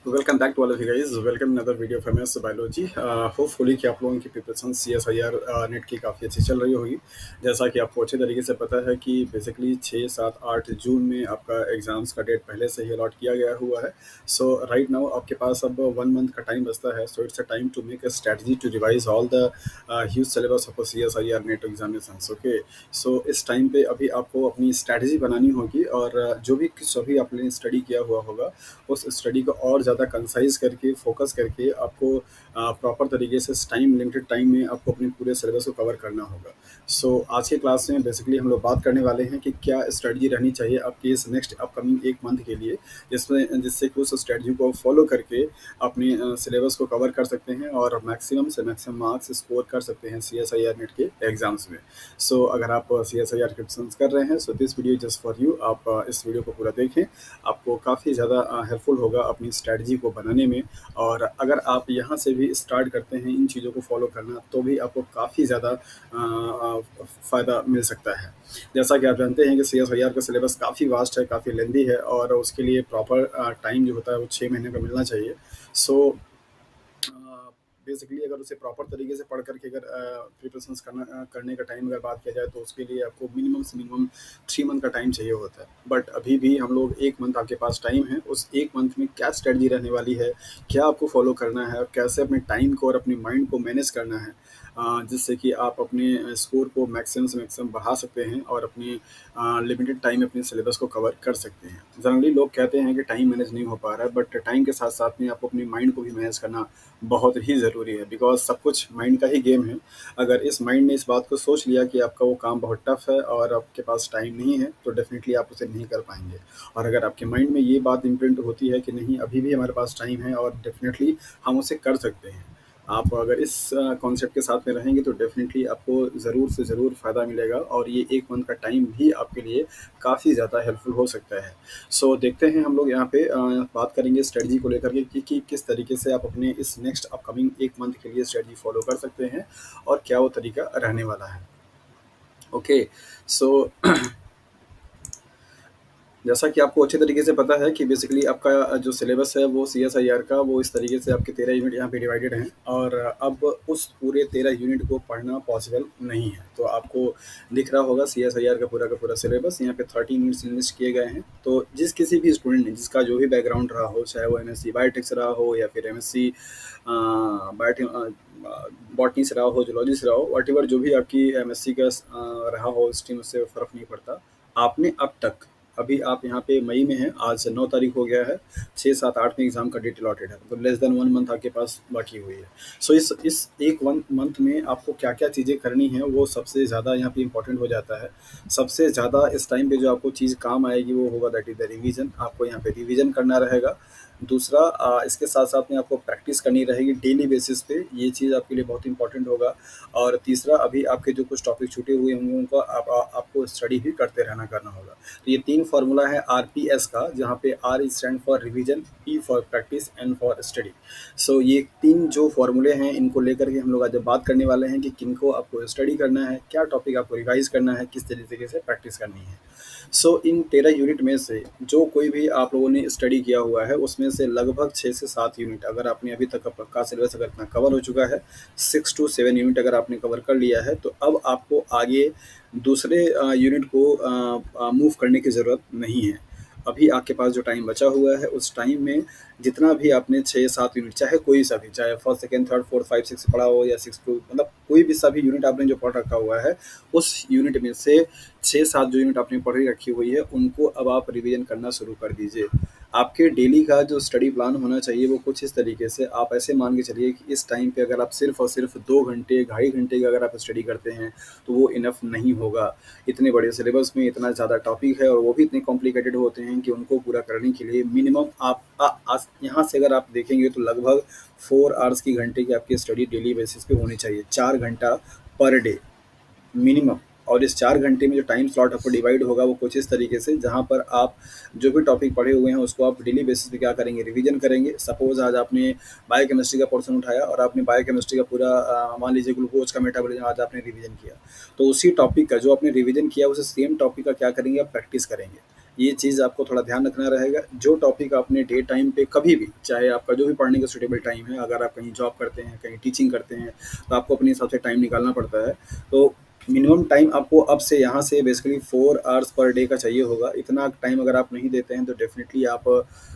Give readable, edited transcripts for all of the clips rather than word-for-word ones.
Welcome back to all of you guys. Welcome in other video of MS biology. Hopefully कि आप लोगों की preparation CSIR net की काफ़ी अच्छी चल रही होगी। जैसा कि आपको अच्छे तरीके से पता है कि बेसिकली 6, 7, 8 जून में आपका एग्ज़ाम्स का डेट पहले से ही अलॉट किया गया हुआ है। सो राइट नाउ आपके पास अब 1 मंथ का टाइम बचता है। So it's a time to make a strategy to revise all the huge syllabus of CSIR NET examinations. Okay, so इस टाइम पे अभी आपको अपनी स्ट्रैटेजी बनानी होगी और जो भी सभी आपने स्टडी किया हुआ होगा उस स्टडी को और ज़्यादा कंसाइज करके फोकस करके आपको प्रॉपर तरीके से टाइम लिमिटेड टाइम में आपको अपने पूरे सिलेबस को कवर करना होगा। सो आज के क्लास में बेसिकली हम लोग बात करने वाले हैं कि क्या स्ट्रेटजी रहनी चाहिए आपकी इस नेक्स्ट अपकमिंग 1 मंथ के लिए, जिससे कि उस स्ट्रेटजी को फॉलो करके अपने सिलेबस को कवर कर सकते हैं और मैक्सिमम से मैक्सिमम मार्क्स स्कोर कर सकते हैं C S I R NET के एग्जाम्स में। सो अगर आप C S I R preparation कर रहे हैं so this video just for you. आप इस वीडियो को पूरा देखें, आपको काफ़ी ज़्यादा हेल्पफुल होगा अपनी स्ट्रैटेजी को बनाने में। और अगर आप यहाँ से भी स्टार्ट करते हैं इन चीज़ों को फॉलो करना तो भी आपको काफ़ी ज़्यादा फ़ायदा मिल सकता है। जैसा कि आप जानते हैं कि सी एस आई आर का सिलेबस काफ़ी वास्ट है, काफ़ी लेंदी है और उसके लिए प्रॉपर टाइम जो होता है वो 6 महीने का मिलना चाहिए। सो बेसिकली अगर उसे प्रॉपर तरीके से पढ़ करके अगर प्रिपरेशंस करने का टाइम अगर बात किया जाए तो उसके लिए आपको मिनिमम से मिनिमम 3 मंथ का टाइम चाहिए होता है। बट अभी भी हम लोग 1 मंथ आपके पास टाइम है। उस 1 मंथ में क्या स्ट्रेटजी रहने वाली है, क्या आपको फॉलो करना है और कैसे अपने टाइम को और अपने माइंड को मैनेज करना है, जिससे कि आप अपने स्कोर को मैक्सिमम से मैक्सिमम बढ़ा सकते हैं और अपनी लिमिटेड टाइम में अपने सिलेबस को कवर कर सकते हैं। जनरली लोग कहते हैं कि टाइम मैनेज नहीं हो पा रहा है, बट टाइम के साथ साथ में आपको अपने माइंड को भी मैनेज करना बहुत ही ज़रूरी है, बिकॉज सब कुछ माइंड का ही गेम है। अगर इस माइंड ने इस बात को सोच लिया कि आपका वो काम बहुत टफ है और आपके पास टाइम नहीं है तो डेफिनेटली आप उसे नहीं कर पाएंगे। और अगर आपके माइंड में ये बात इम्प्रिंट होती है कि नहीं अभी भी हमारे पास टाइम है और डेफिनेटली हम उसे कर सकते हैं, आप अगर इस कॉन्सेप्ट के साथ में रहेंगे तो डेफिनेटली आपको ज़रूर से ज़रूर फ़ायदा मिलेगा और ये 1 मंथ का टाइम भी आपके लिए काफ़ी ज़्यादा हेल्पफुल हो सकता है। सो देखते हैं हम लोग यहाँ पे बात करेंगे स्ट्रेटजी को लेकर के कि किस तरीके से आप अपने इस नेक्स्ट अपकमिंग 1 मंथ के लिए स्ट्रेटजी फॉलो कर सकते हैं और क्या वो तरीका रहने वाला है। ओके, सो जैसा कि आपको अच्छे तरीके से पता है कि बेसिकली आपका जो सिलेबस है वो सी एस आई आर का वो इस तरीके से आपके 13 यूनिट यहाँ पे डिवाइडेड हैं और अब उस पूरे 13 यूनिट को पढ़ना पॉसिबल नहीं है। तो आपको दिख रहा होगा सी एस आई आर का पूरा सिलेबस यहाँ पे 13 यूनिट्स इन्वेस्ट किए गए हैं। तो जिस किसी भी स्टूडेंट ने जिसका जो भी बैकग्राउंड रहा हो, चाहे वो एम एस सी बायोटेक्स रहा हो या फिर एम एस सी बॉटनी से रहा हो, जोलॉजी से रहा हो, वट एवर जो भी आपकी एम एस सी का रहा हो स्ट्रीम, उससे फ़र्क नहीं पड़ता। आपने अब तक अभी आप यहाँ पे मई में हैं, आज 9 तारीख हो गया है, 6, 7, 8 में एग्ज़ाम का डेट अलॉटेड है, तो लेस देन 1 मंथ आपके पास बाकी हुई है। सो इस एक 1 मंथ में आपको क्या क्या चीज़ें करनी है वो सबसे ज़्यादा यहाँ पे इंपॉर्टेंट हो जाता है। सबसे ज़्यादा इस टाइम पे जो आपको चीज़ काम आएगी वो होगा दैट इज़ द रिवीजन। आपको यहाँ पे रिवीजन करना रहेगा। दूसरा इसके साथ साथ में आपको प्रैक्टिस करनी रहेगी डेली बेसिस पे, ये चीज़ आपके लिए बहुत इंपॉर्टेंट होगा। और तीसरा अभी आपके जो कुछ टॉपिक छूटे हुए होंगे उनको आपको स्टडी भी करते करना होगा। तो ये 3 फार्मूला है आरपीएस का, जहाँ पे R stand for revision, P for practice and for study. So ये 3 जो फार्मूले हैं इनको लेकर के हम लोग आज बात करने वाले हैं कि किनको आपको स्टडी करना है, क्या टॉपिक आपको रिवाइज करना है, किस तरीके से प्रैक्टिस करनी है। सो इन 13 यूनिट में से जो कोई भी आप लोगों ने स्टडी किया हुआ है उसमें से लगभग 6 से 7 यूनिट अगर आपने अभी तक का सिलेबस अगर इतना कवर हो चुका है, 6 to 7 यूनिट अगर आपने कवर कर लिया है तो अब आपको आगे दूसरे यूनिट को मूव करने की ज़रूरत नहीं है। अभी आपके पास जो टाइम बचा हुआ है उस टाइम में जितना भी आपने 6-7 यूनिट, चाहे कोई सा भी, चाहे फर्स्ट, सेकंड, थर्ड, फोर्थ, 5, 6 पढ़ा हो या 6 टू, मतलब कोई भी सभी यूनिट आपने जो पढ़ रखा हुआ है उस यूनिट में से 6-7 जो यूनिट आपने पढ़ी रखी हुई है उनको अब आप रिवीजन करना शुरू कर दीजिए। आपके डेली का जो स्टडी प्लान होना चाहिए वो कुछ इस तरीके से आप ऐसे मान के चलिए कि इस टाइम पे अगर आप सिर्फ और सिर्फ 2 घंटे, 2.5 घंटे का अगर आप स्टडी करते हैं तो वो इनफ नहीं होगा। इतने बड़े सिलेबस में इतना ज़्यादा टॉपिक है और वो भी इतने कॉम्प्लिकेटेड होते हैं कि उनको पूरा करने के लिए मिनिमम आप यहाँ से अगर आप देखेंगे तो लगभग 4 आवर्स की घंटे की आपकी स्टडी डेली बेसिस पे होनी चाहिए, 4 घंटा पर डे मिनिमम। और इस 4 घंटे में जो टाइम स्लॉट आपको डिवाइड होगा वो कुछ इस तरीके से, जहाँ पर आप जो भी टॉपिक पढ़े हुए हैं उसको आप डेली बेसिस पे क्या करेंगे, रिवीजन करेंगे। सपोज आज आपने बायोकेमिस्ट्री का पोर्शन उठाया और आपने बायोकेमिस्ट्री का पूरा मान लीजिए ग्लूकोज का मेटाबॉलिज्म आज आपने रिवीजन किया, तो उसी टॉपिक का जो आपने रिवीजन किया उसे सेम टॉपिक का क्या करेंगे, आप प्रैक्टिस करेंगे। ये चीज़ आपको थोड़ा ध्यान रखना रहेगा। जो टॉपिक आपने डे टाइम पे कभी भी, चाहे आपका जो भी पढ़ने का सूटेबल टाइम है, अगर आप कहीं जॉब करते हैं, कहीं टीचिंग करते हैं, तो आपको अपने हिसाब से टाइम निकालना पड़ता है। तो मिनिमम टाइम आपको अब से यहाँ से बेसिकली 4 आवर्स पर डे का चाहिए होगा। इतना टाइम अगर आप नहीं देते हैं तो डेफ़िनिटली आप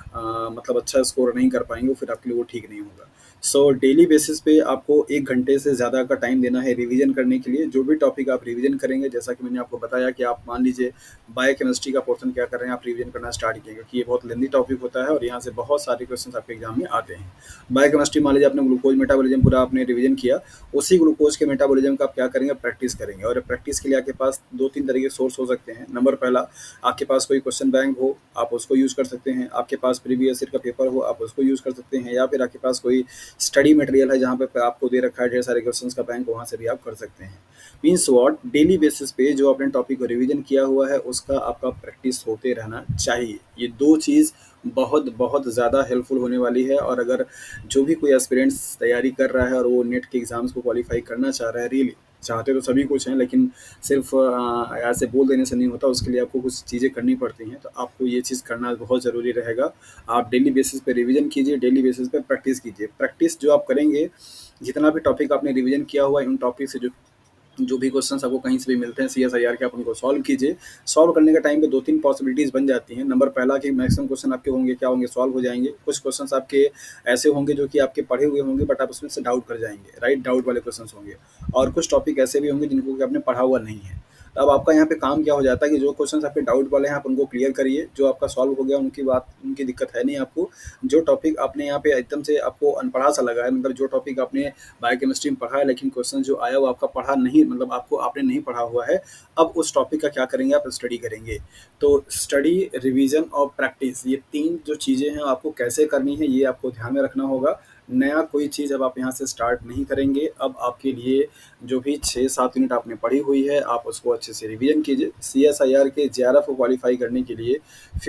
मतलब अच्छा स्कोर नहीं कर पाएँगे, फिर आपके लिए वो ठीक नहीं होगा। सो डेली बेसिस पे आपको 1 घंटे से ज़्यादा का टाइम देना है रिवीजन करने के लिए। जो भी टॉपिक आप रिवीजन करेंगे, जैसा कि मैंने आपको बताया कि आप मान लीजिए बायोकेमिस्ट्री का पोर्शन क्या कर रहे हैं, आप रिवीजन करना स्टार्ट किए, क्योंकि ये बहुत लेंदी टॉपिक होता है और यहाँ से बहुत सारे क्वेश्चंस आपके एग्जाम में आते हैं। बायोकेमिस्ट्री मान लीजिए आपने ग्लूकोज मेटाबॉलिज्म पूरा आपने रिवीजन किया, उसी ग्लूकोज के मेटाबॉलिज्म का आप क्या करेंगे, प्रैक्टिस करेंगे। और प्रैक्टिस के लिए आपके पास 2-3 तरह के सोर्स हो सकते हैं। नंबर पहला, आपके पास कोई क्वेश्चन बैंक हो, आप उसको यूज़ कर सकते हैं। आपके पास प्रीवियस ईयर का पेपर हो, आप उसको यूज़ कर सकते हैं। या फिर आपके पास कोई स्टडी मटेरियल है जहाँ पे आपको दे रखा है ढेर सारे क्वेश्चंस का बैंक, वहाँ से भी आप कर सकते हैं। मीन्स व्हाट, डेली बेसिस पे जो आपने टॉपिक को रिवीजन किया हुआ है उसका आपका प्रैक्टिस होते रहना चाहिए। ये 2 चीज़ बहुत बहुत ज़्यादा हेल्पफुल होने वाली है। और अगर जो भी कोई एस्पिरेंट्स तैयारी कर रहा है और वो नेट के एग्ज़ाम्स को क्वालिफाई करना चाह रहा है, रियली चाहते तो सभी कुछ हैं, लेकिन सिर्फ ऐसे बोल देने से नहीं होता, उसके लिए आपको कुछ चीज़ें करनी पड़ती हैं। तो आपको ये चीज़ करना बहुत ज़रूरी रहेगा। आप डेली बेसिस पे रिवीजन कीजिए, डेली बेसिस पे प्रैक्टिस कीजिए। प्रैक्टिस जो आप करेंगे, जितना भी टॉपिक आपने रिवीजन किया हुआ है, उन टॉपिक से जो भी क्वेश्चंस आपको कहीं से भी मिलते हैं सीएसआईआर के, आप उनको सॉल्व कीजिए। सॉल्व करने के टाइम पे 2-3 पॉसिबिलिटीज़ बन जाती हैं। नंबर पहला कि मैक्सिमम क्वेश्चन आपके होंगे क्या होंगे, सॉल्व हो जाएंगे। कुछ क्वेश्चंस आपके ऐसे होंगे जो कि आपके पढ़े हुए होंगे, बट आप उसमें से डाउट कर जाएंगे, राइट, डाउट वाले क्वेश्चंस होंगे। और कुछ टॉपिक ऐसे भी होंगे जिनको कि आपने पढ़ा हुआ नहीं है। तो अब आपका यहाँ पे काम क्या हो जाता है कि जो क्वेश्चंस आपके डाउट वाले हैं आप उनको क्लियर करिए। जो आपका सॉल्व हो गया उनकी बात, उनकी दिक्कत है नहीं आपको। जो टॉपिक आपने यहाँ पे एकदम से आपको अनपढ़ा सा लगा है, मतलब जो टॉपिक आपने बायोकेमिस्ट्री में पढ़ा है लेकिन क्वेश्चन जो आया वो आपका पढ़ा नहीं, मतलब आपको आपने नहीं पढ़ा हुआ है, अब उस टॉपिक का क्या करेंगे, आप स्टडी करेंगे। तो स्टडी, रिवीजन और प्रैक्टिस, ये 3 जो चीज़ें हैं आपको कैसे करनी है ये आपको ध्यान में रखना होगा। नया कोई चीज़ अब आप यहाँ से स्टार्ट नहीं करेंगे। अब आपके लिए जो भी 6-7 यूनिट आपने पढ़ी हुई है आप उसको अच्छे से रिवीजन कीजिए। सीएसआईआर के जेआरएफ को क्वालिफाई करने के लिए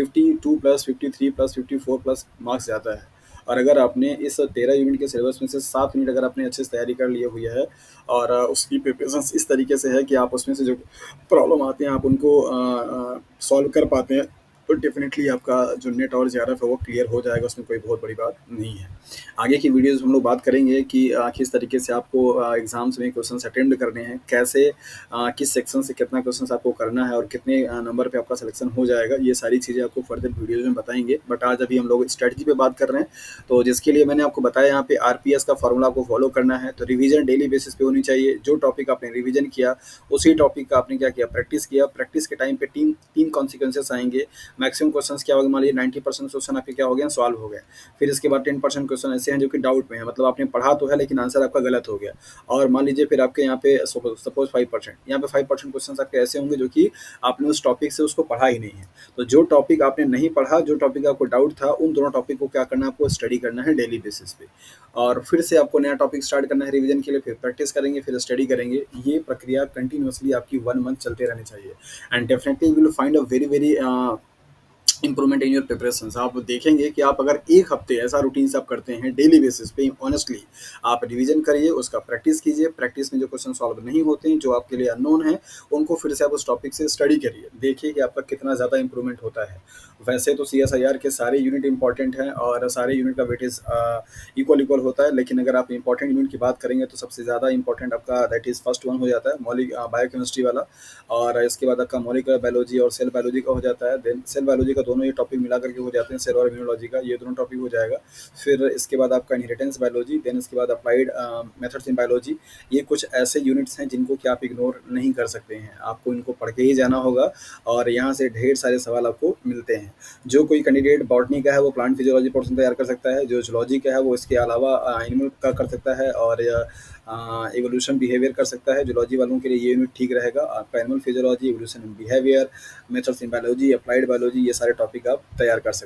52 प्लस 53 प्लस 54 प्लस मार्क्स जाता है। और अगर आपने इस 13 यूनिट के सिलेबस में से 7 यूनिट अगर आपने अच्छे से तैयारी कर लिए हुई है और उसकी प्रिपरेशन इस तरीके से है कि आप उसमें से जो प्रॉब्लम आते हैं आप उनको सॉल्व कर पाते हैं, तो डेफिनेटली आपका जो नेट और जेआरएफ है वो क्लियर हो जाएगा। उसमें कोई बहुत बड़ी बात नहीं है। आगे की वीडियोज़ हम लोग बात करेंगे कि किस तरीके से आपको एग्ज़ाम्स में क्वेश्चंस अटेम्प्ट करने हैं, कैसे किस सेक्शन से कितना क्वेश्चंस आपको करना है और कितने नंबर पे आपका सिलेक्शन हो जाएगा। ये सारी चीज़ें आपको फर्दर वीडियोज़ में बताएंगे। बट आज अभी हम लोग स्ट्रेटजी पे बात कर रहे हैं, तो जिसके लिए मैंने आपको बताया यहाँ पे आरपीएस का फॉर्मूला आपको फॉलो करना है। तो रिवीजन डेली बेसिस पे होनी चाहिए। जो टॉपिक आपने रिवीजन किया उसी टॉपिक का आपने क्या किया, प्रैक्टिस किया। प्रैक्टिस के टाइम पे तीन कॉन्सिक्वेंसेस आएंगे। मैक्सिमम क्वेश्चंस क्या होगा, मान लीजिए 90% क्वेश्चन आपके क्या हो गए, सॉल्व हो गए। फिर इसके बाद 10% क्वेश्चन ऐसे हैं जो कि डाउट में है, मतलब आपने पढ़ा तो है लेकिन आंसर आपका गलत हो गया। और मान लीजिए फिर आपके यहाँ पे सपोज 5%, यहाँ पे 5% क्वेश्चन आपके ऐसे होंगे जो कि आपने उस टॉपिक से उसको पढ़ा ही नहीं है। तो जो टॉपिक आपने नहीं पढ़ा, जो टॉपिक आपको डाउट था, उन दोनों टॉपिक को क्या करना है, आपको स्टडी करना है डेली बेसिस पे। और फिर से आपको नया टॉपिक स्टार्ट करना है रिवीजन के लिए, फिर प्रैक्टिस करेंगे, फिर स्टडी करेंगे। ये प्रक्रिया कंटिन्यूसली आपकी 1 मंथ चलते रहनी चाहिए। And definitely you will find a very very improvement in your preparation. आप देखेंगे कि आप अगर 1 हफ्ते ऐसा रूटीन से आप करते हैं डेली बेसिस पे, ऑनेस्टली आप रिवीजन करिए, उसका प्रैक्टिस कीजिए। प्रैक्टिस में जो क्वेश्चन सॉल्व नहीं होते हैं, जो आपके लिए अननोन है, उनको फिर से आप उस टॉपिक से स्टडी करिए। देखिए कि आपका कितना ज़्यादा इंप्रूवमेंट होता है। वैसे तो सीएसआईआर के सारे यूनिट इंपॉर्टेंट हैं और सारे यूनिट का वेटेज इक्वल होता है, लेकिन अगर आप इंपॉर्टेंट यूनिट की बात करेंगे तो सबसे ज़्यादा इंपॉर्टेंट आपका दैट इज़ फर्स्ट वन हो जाता है, मौलिक बायोकेमिस्ट्री वाला। और इसके बाद आपका मॉलिक्यूलर बायोलॉजी और सेल बायोलॉजी का हो जाता है। देन सेल बायोलॉजी का दोनों ये टॉपिक मिला करके हो जाते हैं, सेल और इम्यूनोलॉजी का, ये दोनों टॉपिक हो जाएगा। फिर इसके बाद आपका इनहेरिटेंस बायोलॉजी, देन इसके बाद अप्लाइड मेथड्स इन बायोलॉजी। ये कुछ ऐसे यूनिट्स हैं जिनको कि आप इग्नोर नहीं कर सकते हैं, आपको इनको पढ़ के ही जाना होगा और यहाँ से ढेर सारे सवाल आपको मिलते हैं। जो कोई कैंडिडेट बॉटनी का है वो प्लांट फिजियोलॉजी पोर्शन तैयार कर सकता है, जो जूलॉजी का है वो इसके अलावा एनिमल का कर सकता है और एवोल्यूशन बिहेवियर कर सकता है। जूलॉजी वालों के लिए ये यूनिट ठीक रहेगा। आपका animal physiology, evolution behaviour, methods in biology, applied biology, ये सारे टॉपिक आप तैयार कर सकते हैं।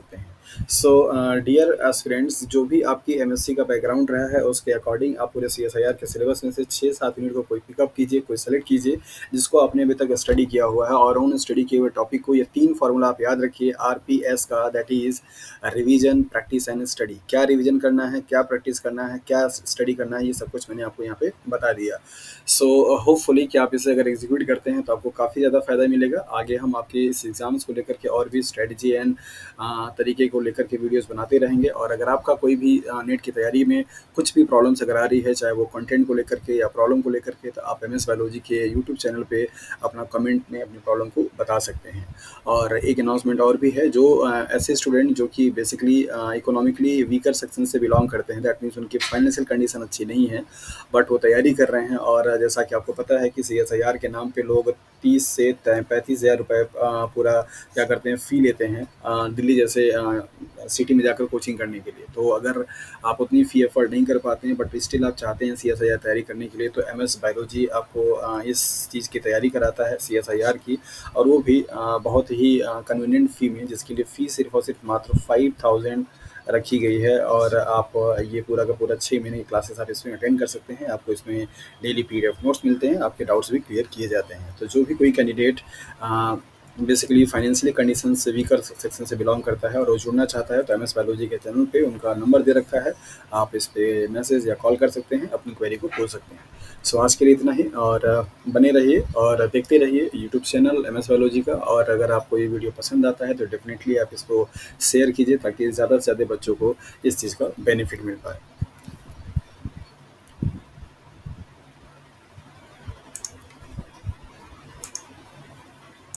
सो डियर एस्पिरेंट्स, जो भी आपकी एमएससी का बैकग्राउंड रहा है उसके अकॉर्डिंग आप पूरे सीएसआईआर के सिलेबस में से 6-7 यूनिट को कोई पिकअप कीजिए, कोई सेलेक्ट कीजिए जिसको आपने अभी तक स्टडी किया हुआ है, और उन स्टडी किए हुए टॉपिक को ये 3 फार्मूला आप याद रखिए आरपीएस का, that is revision, practice and study. क्या रिवीजन करना है, क्या प्रैक्टिस करना है, क्या स्टडी करना है, ये सब कुछ मैंने आपको यहाँ पे बता दिया। सो होपफुली कि आप इसे अगर एग्जीक्यूट करते हैं तो आपको काफ़ी ज़्यादा फायदा मिलेगा। आगे हम आपके इस एग्जाम्स को लेकर के और भी स्ट्रेटजी एंड तरीके को लेकर के वीडियोस बनाते रहेंगे। और अगर आपका कोई भी नेट की तैयारी में कुछ भी प्रॉब्लम्स अगर आ रही है, चाहे वो कंटेंट को लेकर के या प्रॉब्लम को लेकर के, तो आप एमएस बायोलॉजी के यूट्यूब चैनल पे अपना कमेंट में अपनी प्रॉब्लम को बता सकते हैं। और एक अनाउंसमेंट और भी है, जो ऐसे स्टूडेंट जो कि बेसिकली इकोनॉमिकली वीकर सेक्शन से बिलोंग करते हैं, दैट मीन्स उनकी फाइनेंशियल कंडीशन अच्छी नहीं है बट वो तैयारी कर रहे हैं, और जैसा कि आपको पता है कि सीएसआईआर के नाम पे लोग 30 से 35,000 रुपये पूरा क्या करते हैं, फ़ी लेते हैं दिल्ली जैसे सिटी में जाकर कोचिंग करने के लिए। तो अगर आप उतनी फ़ी अफोर्ड नहीं कर पाते हैं बट स्टिल आप चाहते हैं सीएसआईआर तैयारी करने के लिए, तो एमएस बायोलॉजी आपको इस चीज़ की तैयारी कराता है सीएसआईआर की, और वो भी बहुत ही कन्वीनियंट फ़ी में, जिसके लिए फ़ी सिर्फ और सिर्फ मात्र 5,000 रखी गई है। और आप ये पूरा का पूरा 6 महीने की क्लासेस आप इसमें अटेंड कर सकते हैं। आपको इसमें डेली पीडीएफ नोट्स मिलते हैं, आपके डाउट्स भी क्लियर किए जाते हैं। तो जो भी कोई कैंडिडेट बेसिकली फाइनेंशियली कंडीशन से वीकर सेक्शन से बिलोंग करता है और वो जुड़ना चाहता है, तो एमएस बायोलॉजी के चैनल पे उनका नंबर दे रखा है, आप इस पे मैसेज या कॉल कर सकते हैं, अपनी क्वेरी को पूछ सकते हैं। सो आज के लिए इतना ही, और बने रहिए और देखते रहिए यूट्यूब चैनल एमएस बायोलॉजी का। और अगर आपको ये वीडियो पसंद आता है तो डेफिनेटली आप इसको शेयर कीजिए ताकि ज़्यादा से ज़्यादा बच्चों को इस चीज़ का बेनिफिट मिल पाए।